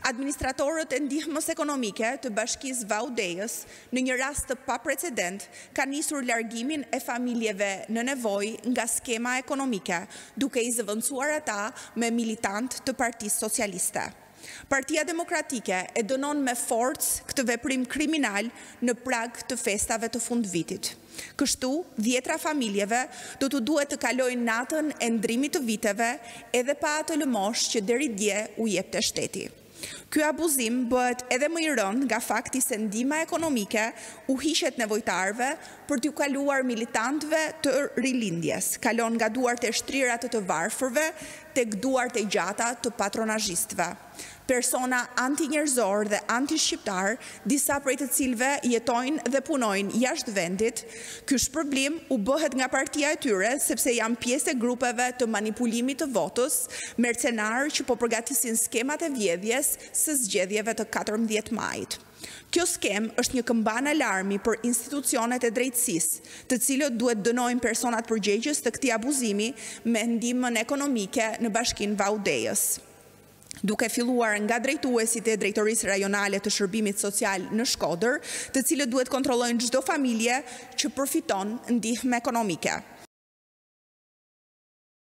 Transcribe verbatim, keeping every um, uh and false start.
Administratorët e ndihmës ekonomike të Bashkisë Vaut Dejës, në një rast të paprecedent, kanë nisur largimin e familjeve në nevojë nga skema ekonomike, duke i zëvendësuar ata me militant të Partisë Socialiste. Partia Demokratike e dënon me forcë këtë veprim kriminal në prag të festave të fundvitit. Kështu, dhjetra familjeve do të duhet të kalojnë natën e ndrimit të viteve edhe pa atë lëmosh që deri dje u jepte shteti. Ky abuzim bëhet edhe më i rënd nga fakti se ndihma ekonomike u hishet nevojtarëve për t'u kaluar militantëve të rilindjes, kalon nga duart e shtrira të të varfërve tek duart e gjata të patronazhistëve. Persona anti-njerëzor dhe anti-shqiptar, disa prej të cilëve jetojnë dhe punojnë jashtë vendit, ky shpërblim u bëhet nga partia e tyre sepse janë pjesë e grupeve të manipulimit të votës, mercenarë që po përgatisin skemat e vjedhjes së zgjedhjeve të katërmbëdhjetë majit. Kjo skemë është një këmban alarmi për institucionet e drejtësisë, të cilët duhet dënojnë personat përgjegjës të këtij abuzimi me ndihmën ekonomike në Bashkinë Vaut Dejës, duke filluar nga drejtuesit e drejtorisë rajonale të shërbimit social në Shkodër, të cilët duhet kontrollojnë çdo familje që përfiton ndihmë ekonomike.